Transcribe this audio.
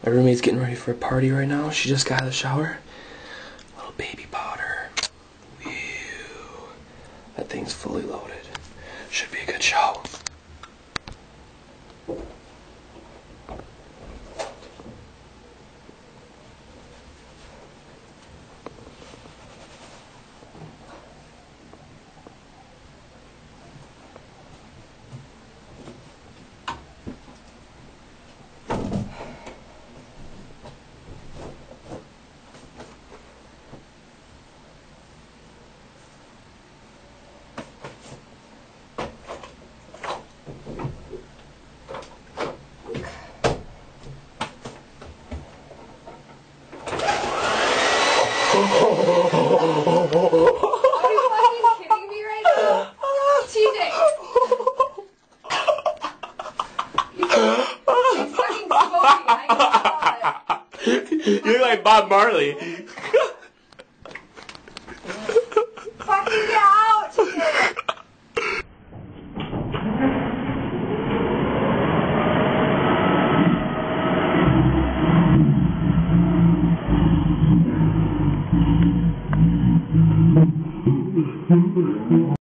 My roommate's getting ready for a party right now. She just got out of the shower. Little baby powder. Whew. That thing's fully loaded. Should be a good show. Are you fucking kidding me right now? TJ! He's fucking smoking, I can tell it. You look like Bob Marley. Fucking get out, TJ!